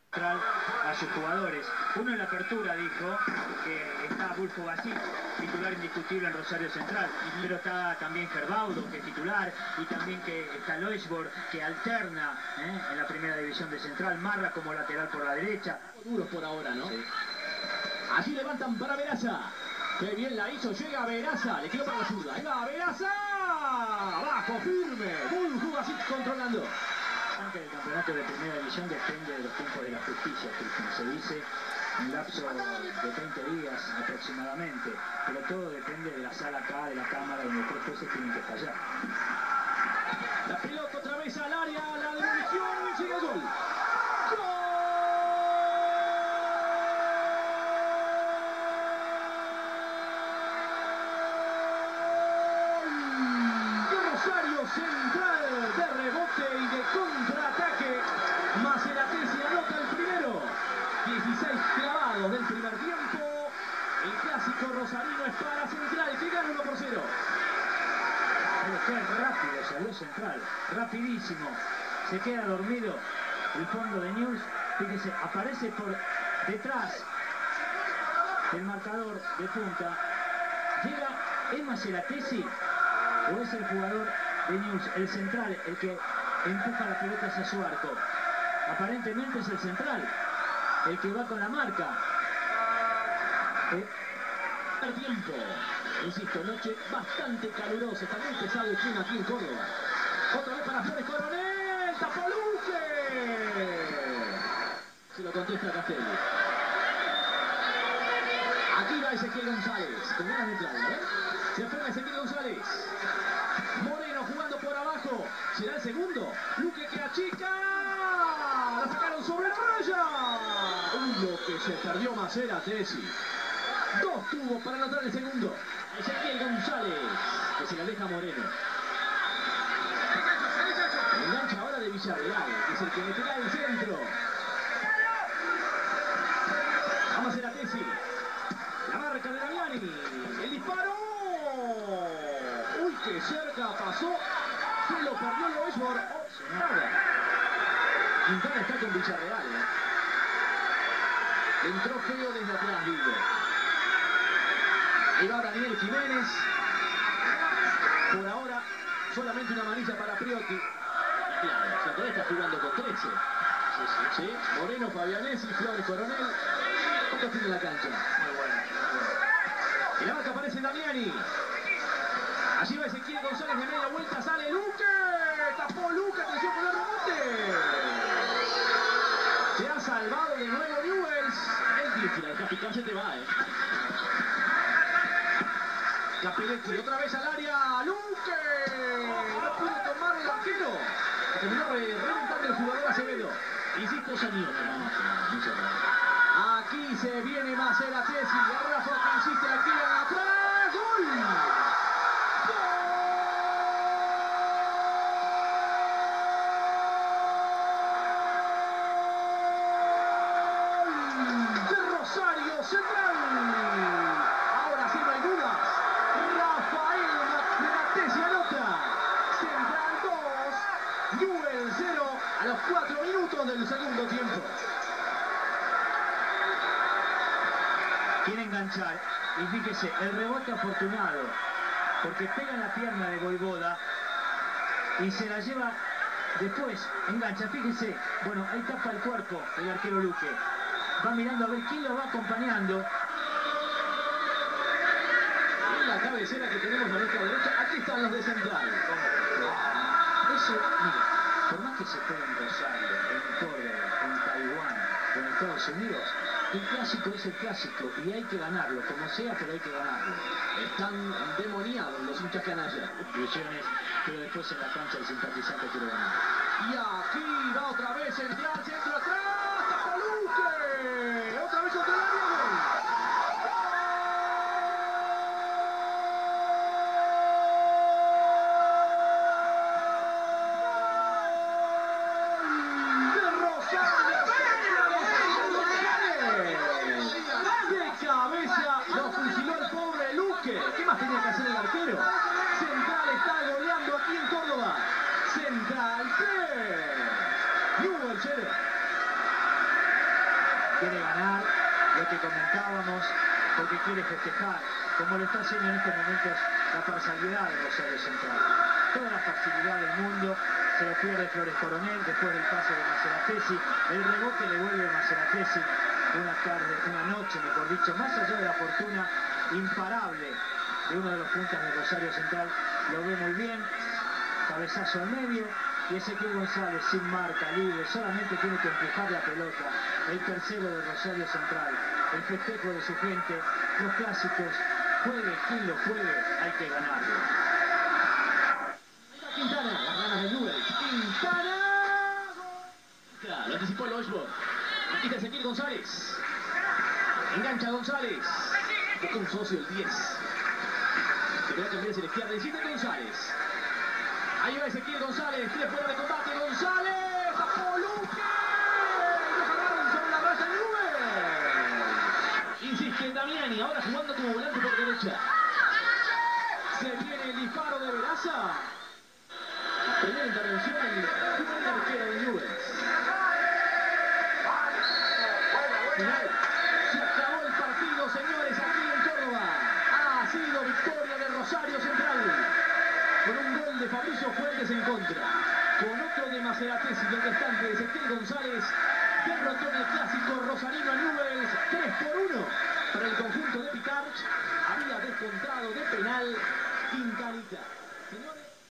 a sus jugadores. Uno en la apertura dijo que está Bulfo Basí, titular indiscutible en Rosario Central, pero está también Gerbaudo, que es titular, y también que está Loisborg, que alterna en la primera división de Central, Marra como lateral por la derecha. Duros por ahora, ¿no? Sí. Allí levantan para Veraza. Qué bien la hizo, llega Veraza, le quedó para la zurda. Ahí va Veraza, abajo, firme, Bulfo Basí controlando. El campeonato de primera división depende de los tiempos de la justicia, Cristian. Se dice un lapso de 30 días aproximadamente, pero todo depende de la sala acá, de la cámara, donde tres jueces tienen que fallar. La pelota otra vez al área, la devolución y llega el gol. Rosario Central de rebote y de contraataque. Maceratesi anota el primero. 16 clavados del primer tiempo. El clásico rosarino es para Central, que gana 1 por 0. Pero qué rápido salió Central, rapidísimo. Se queda dormido el fondo de Newell's. Fíjese, aparece por detrás del marcador de punta. Llega, ¿es Maceratesi o es el jugador de Newell's, el central, el que empuja la pelota hacia su arco? Aparentemente es el central, el que va con la marca. El tiempo, insisto, noche bastante calurosa, también pesado el clima aquí en Córdoba. Otra vez para Flores Coronel, tapó Luque. Se lo contesta Castelli. Aquí va Ezequiel González, con ganas de entrar, ¿eh? Se frena Ezequiel González. Moreno jugando por abajo. ¿Será el segundo? Luque que achica. La sacaron sobre la raya. Lo que se perdió Maceratesi. 2 tuvo para anotar el segundo. Ezequiel González, que se le aleja Moreno. Engancha ahora de Villarreal, que es el que meterá el centro. A Maceratesi. La marca de Damiani. El disparo. Uy, que cerca pasó. Se lo perdió Loisborg. Nada. Quintana está con Villarreal. Entró feo desde atrás, Vigo. Ahí va Daniel Jiménez. Por ahora, solamente una amarilla para Priotti. Y claro, Central está jugando con 13. Sí. Moreno, Fabianesi, Flores Coronel. ¿Cuántos tiene la cancha? Muy bueno. Y la marca aparece Damiani. Allí va Ezequiel González de media vuelta, sale Luque. Tapó Luque, atención con el rebote. Se ha salvado de nuevo Newell's. El Diez, si la deja picar se te va, Capelletti, otra vez al área. Luque. No pudo tomar el arquero. Terminó reventando el jugador Acevedo. Insisto, Saniota. Aquí se viene Maceratesi. Rafa que insiste, la tiran atrás. ¡Gol! Rosario Central. Ahora sí no hay dudas. Rafael Maceratesi anota. Central 2, Newell's 0 a los 4 minutos del segundo tiempo. Quiere enganchar y fíjese, el rebote afortunado, porque pega en la pierna de Voivoda y se la lleva después, engancha, fíjese, bueno, ahí tapa el cuerpo el arquero Luque. Va mirando a ver quién lo va acompañando. En la cabecera que tenemos a nuestra derecha, aquí están los de Central. Eso, mire, por más que se juegue en Rosario, en Córdoba, en Taiwán, en Estados Unidos, el clásico es el clásico y hay que ganarlo, como sea, pero hay que ganarlo. Están demoniados los hinchas canallas. Ilusiones, pero después en la cancha el simpatizante quiere ganar. Y aquí va otra vez Central, centro atrás, tapó Luque. Otra vez contra el área, gol. De Rosario Central. De cabeza lo fusiló el pobre Luque. ¿Qué más tenía que hacer el arquero? Central está goleando aquí en Córdoba. Central 3. Newell's 0. quiere ganar, lo que comentábamos, porque quiere festejar, como lo está haciendo en estos momentos la parcialidad de Rosario Central. Toda la facilidad del mundo, se lo pierde Flores Coronel después del pase de Maceratesi, el rebote le vuelve a Maceratesi, una noche, mejor dicho, más allá de la fortuna imparable de uno de los puntas de Rosario Central, lo ve muy bien, cabezazo al medio, y Ezequiel González sin marca, libre, solamente tiene que empujar la pelota, el tercero de Rosario Central, el festejo de su gente, los clásicos, juegue quien lo juegue, hay que ganarlo. Quintana, las ganas de Newell's, Quintana, lo anticipó el Osborne, aquí está Ezequiel González, engancha González, busca un socio el 10, se queda cambiar hacia la izquierda, decide González. Ahí va Ezequiel González, tira fuera de combate, González, tapó Luque, lo jalaron sobre la raya Newell's. Insiste Damiani, ahora jugando como volante por derecha. Se viene el disparo de Veraza. Primera intervención en el primer arquero de Newell's. Final. Se acabó el partido, señores, aquí en Córdoba. Ha sido victoria de Rosario Central. Con un gol de Fabricio Fuentes en contra, con otro de Maceratesi y el restante de Ezequiel González, derrotó en el clásico rosarino a Newell's 3-1 para el conjunto de Picard. Había descontado de penal